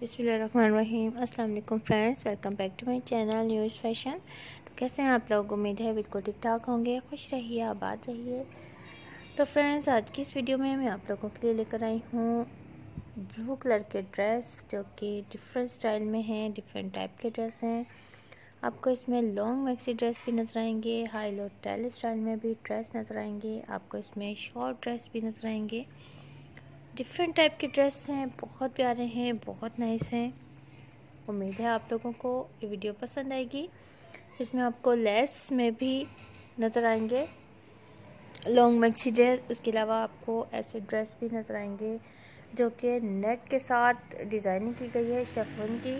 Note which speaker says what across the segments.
Speaker 1: बिस्मिल्लाहिर्रहमानिर्रहीम। अस्सलाम वालेकुम friends, welcome back to my channel news fashion. तो कैसे हैं आप लोग? उम्मीद है बिल्कुल ठीक ठाक होंगे। खुश रहिए, आबाद रहिए। तो फ्रेंड्स, आज की इस वीडियो में मैं आप लोगों के लिए लेकर आई हूँ ब्लू कलर के ड्रेस, जो कि डिफरेंट स्टाइल में हैं, डिफरेंट टाइप के ड्रेस हैं। आपको इसमें लॉन्ग मैक्सी ड्रेस भी नजर आएंगे, हाई लो टेल स्टाइल में भी ड्रेस नजर आएंगे, आपको इसमें शॉर्ट ड्रेस भी नजर आएंगे। डिफरेंट टाइप के ड्रेस हैं, बहुत प्यारे हैं, बहुत नाइस हैं। उम्मीद है आप लोगों को ये वीडियो पसंद आएगी। इसमें आपको लेस में भी नज़र आएंगे लॉन्ग मैक्सी ड्रेस। उसके अलावा आपको ऐसे ड्रेस भी नज़र आएंगे जो कि नेट के साथ डिज़ाइनिंग की गई है, शिफॉन की,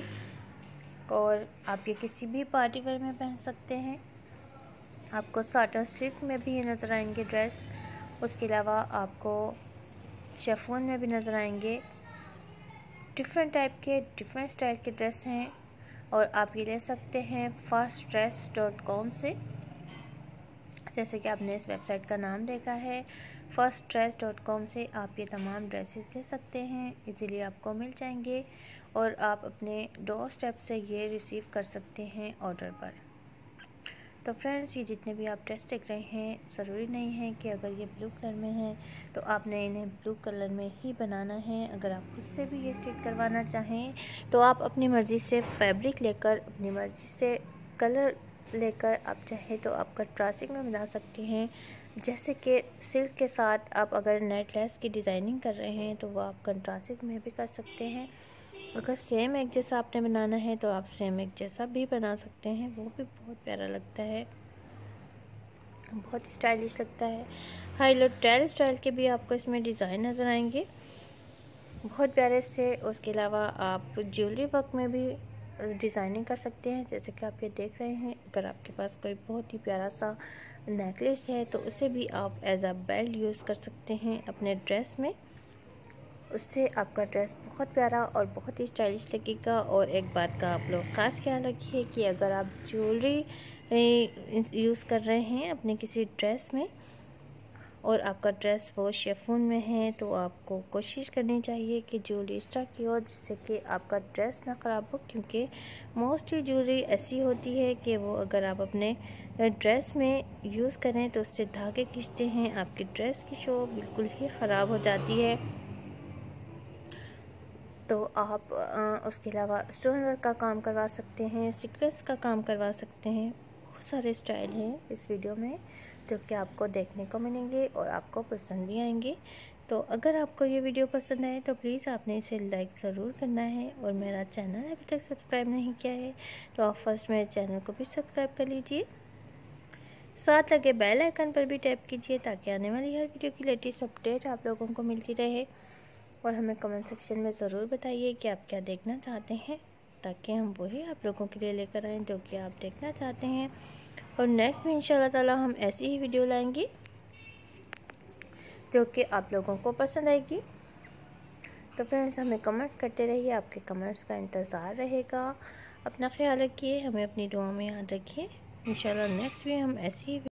Speaker 1: और आप ये किसी भी पार्टी वेयर में पहन सकते हैं। आपको साटन सिल्क में भी ये नज़र आएंगे ड्रेस। उसके अलावा आपको शिफॉन में भी नज़र आएंगे। डिफरेंट टाइप के डिफरेंट स्टाइल के ड्रेस हैं और आप ये ले सकते हैं firstdress.com से। जैसे कि आपने इस वेबसाइट का नाम देखा है, firstdress.com से आप ये तमाम ड्रेसेस ले सकते हैं। इजीली आपको मिल जाएंगे और आप अपने डोर स्टेप से ये रिसीव कर सकते हैं ऑर्डर पर। तो फ्रेंड्स, ये जितने भी आप ड्रेस देख रहे हैं, ज़रूरी नहीं है कि अगर ये ब्लू कलर में है तो आपने इन्हें ब्लू कलर में ही बनाना है। अगर आप खुद से भी ये स्टिच करवाना चाहें तो आप अपनी मर्ज़ी से फैब्रिक लेकर, अपनी मर्ज़ी से कलर लेकर आप चाहें तो आप कंट्रास्टिंग में बना सकते हैं। जैसे कि सिल्क के साथ आप अगर नेट लेस की डिज़ाइनिंग कर रहे हैं तो वो आप कंट्रास्टिंग में भी कर सकते हैं। अगर सेम एक जैसा आपने बनाना है तो आप सेम एक जैसा भी बना सकते हैं, वो भी बहुत प्यारा लगता है, बहुत स्टाइलिश लगता है। हाई लो टेल स्टाइल के भी आपको इसमें डिज़ाइन नज़र आएंगे, बहुत प्यारे से। उसके अलावा आप ज्वेलरी वर्क में भी डिज़ाइनिंग कर सकते हैं, जैसे कि आप ये देख रहे हैं। अगर आपके पास कोई बहुत ही प्यारा सा नेकलेस है तो उसे भी आप एज अ बेल्ट यूज़ कर सकते हैं अपने ड्रेस में। उससे आपका ड्रेस बहुत प्यारा और बहुत ही स्टाइलिश लगेगा। और एक बात का आप लोग ख़ास ख्याल रखिए कि अगर आप ज्वेलरी यूज़ कर रहे हैं अपने किसी ड्रेस में और आपका ड्रेस वो शिफॉन में है तो आपको कोशिश करनी चाहिए कि ज्वेलरी इस तरह की हो जिससे कि आपका ड्रेस ना ख़राब हो, क्योंकि मोस्टली ज्वेलरी ऐसी होती है कि वो अगर आप अपने ड्रेस में यूज़ करें तो उससे धागे खींचते हैं, आपकी ड्रेस की शो बिल्कुल ही ख़राब हो जाती है। तो आप उसके अलावा स्टोन वर्क का काम करवा सकते हैं, सीक्वेंस का काम करवा सकते हैं। बहुत सारे स्टाइल हैं इस वीडियो में जो कि आपको देखने को मिलेंगे और आपको पसंद भी आएंगे। तो अगर आपको ये वीडियो पसंद आए तो प्लीज़ आपने इसे लाइक ज़रूर करना है, और मेरा चैनल अभी तक सब्सक्राइब नहीं किया है तो आप फर्स्ट मेरे चैनल को भी सब्सक्राइब कर लीजिए। साथ लगे बेल आइकन पर भी टैप कीजिए ताकि आने वाली हर वीडियो की लेटेस्ट अपडेट आप लोगों को मिलती रहे। और हमें कमेंट सेक्शन में ज़रूर बताइए कि आप क्या देखना चाहते हैं, ताकि हम वही आप लोगों के लिए लेकर आएँ जो कि आप देखना चाहते हैं। और नेक्स्ट में इंशाल्लाह ताला हम ऐसी ही वीडियो लाएंगे जो कि आप लोगों को पसंद आएगी। तो फ्रेंड्स, हमें कमेंट्स करते रहिए, आपके कमेंट्स का इंतज़ार रहेगा। अपना ख्याल रखिए, हमें अपनी दुआ में याद रखिए। इंशाल्लाह नेक्स्ट भी हम ऐसी ही